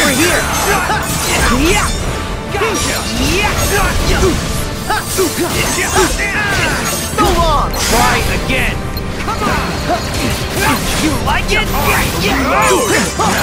over here! Yeah! Gotcha! So long! Try again! Come on! You like it? Yeah!